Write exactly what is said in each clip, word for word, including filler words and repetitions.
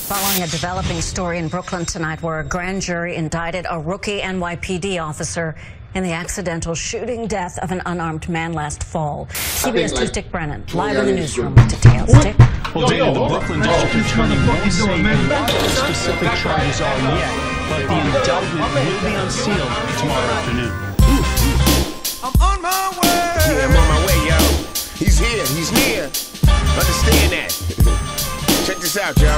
Following a developing story in Brooklyn tonight where a grand jury indicted a rookie N Y P D officer in the accidental shooting death of an unarmed man last fall. C B S two's Dick Brennan, live in the newsroom with details. Dick? Well, Dana, the Brooklyn District Attorney won't say what the specific charges are yet, but the indictment will be unsealed tomorrow afternoon. I'm on my way. Yeah, I'm on my way, yo. He's here. He's near. Understand that. Check this out, yo.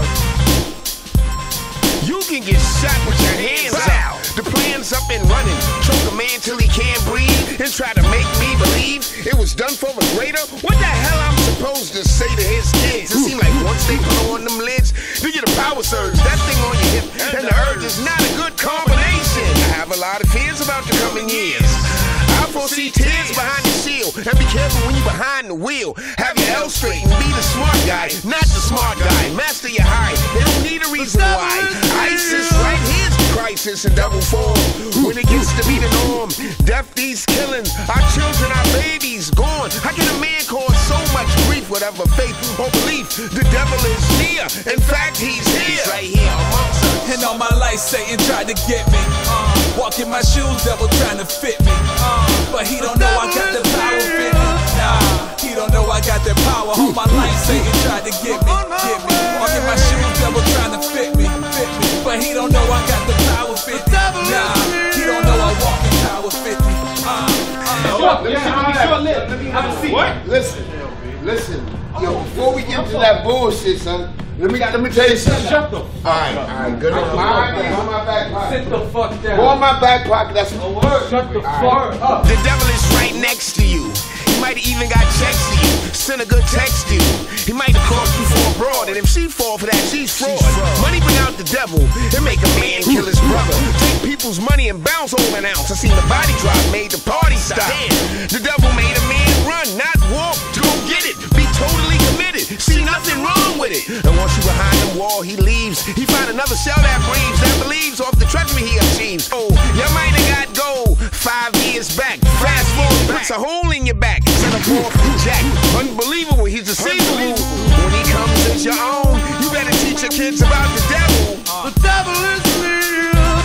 You can get shot with your hands out. The plan's up and running. Choke a man till he can't breathe and try to make me believe it was done for a greater. What the hell I'm supposed to say to his kids? It seems like once they put on them lids, you get a power surge. That thing on your hip and the urge is not a good combination. I have a lot of fears about the coming years. I foresee tears behind the shield. And be careful when you're behind the wheel. Have your L straight and be the smart guy, not the smart guy. Master your high. They don't need a reason why. ISIS right here's the crisis in double form. When it used to be the norm, death, these killings, our children, our babies gone. How can a man cause so much grief, whatever faith or belief? The devil is near. In fact, he's here. He's right here amongst us. And all my life, Satan tried to get me. Uh, walk in my shoes, devil trying to fit me. Uh, but he don't know I got the power fit me. Nah, he don't know I got that power. All my life, Satan tried to get me, get me. Walk in my shoes, devil trying to fit me, fit me. But he don't know I got the power fit me. Nah, he don't know I walk in power fit me. Uh, uh, Let me see, let me have a seat. What? Listen, listen. Yo, before we get to that bullshit, son, let me let me tell you something. Shut the fuck up. Alright, alright, good enough. Go on my back pocket. Sit the fuck down. Go on my back pocket. That's a word. Shut the fuck up. The devil is right next to you. He might have even got checks to you. Send a good text to you. He might have called you for a broad, and if she fall for that, she's fraud. Money bring out the devil. It make a man kill his brother. Take people's money and bounce over an ounce. I seen the body drop, made the party stop. The devil made a man run, not walk. To go get it. Be totally committed. See nothing wrong with it. And once you behind the wall, he leaves. He find another shell that breathes, that believes off the treachery he achieves. Oh, you might have got gold five years back. Fast forward, puts a hole in your back. Set up off Jack. Unbelievable, he's deceivable. When he comes as your own, you better teach your kids about the devil. The devil is real.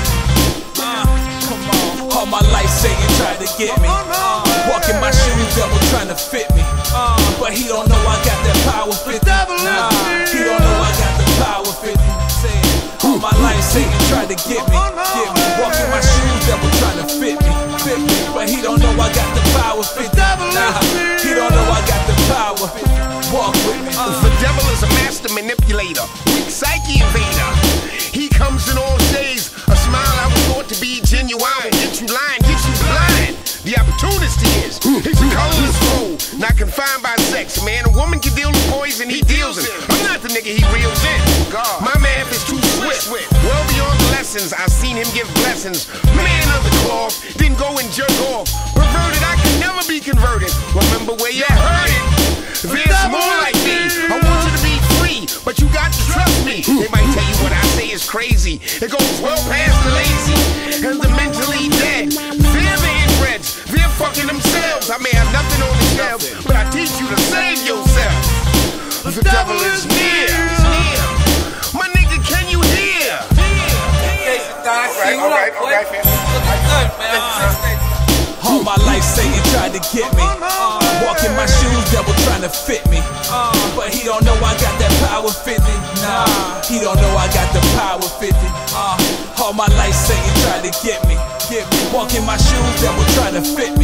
Uh, come on. All my life, Satan tried to get me. Uh, walk in my shoes, devil trying to fit me. Uh, but he don't know I got that power fit me. Nah, he don't know I got the power fit me. All my life, Satan tried to get me, get me. Walk in my shoes, devil trying to fit me, fit me. But he don't know I got the power fit me. Nah, he don't know I got the power. Walk with me. Uh. The devil is a master manipulator, weak psyche invader. He comes in all shades. A smile I was thought to be genuine will get you lying, get you blind. The opportunity is, he's a colorless fool, not confined by sex. Man, a woman can deal with poison, he deals in. I'm not the nigga he reels in. My math is too swift, well beyond the lessons. I've seen him give blessings. Man of the cloth, didn't go and jerk off. Perverted, I can never be converted. Remember where you heard it. There's more like me. I want you to be free, but you got to trust me. They might tell you what I say is crazy. It goes well past the lazy and the mentally dead. They're the inbreds. They're fucking themselves. I may have nothing on the shelves, but I teach you to save yourself. The devil is near. My nigga, can you hear? Alright, alright, alright, man. All my life, Satan tried to get me. Uh, walk in my shoes, devil trying to fit me. Uh, but he don't know I got that power fifty. Nah, he don't know I got the power fifty. Uh, all my life, Satan tried to get me, get me. Walk in my shoes, devil trying to fit me.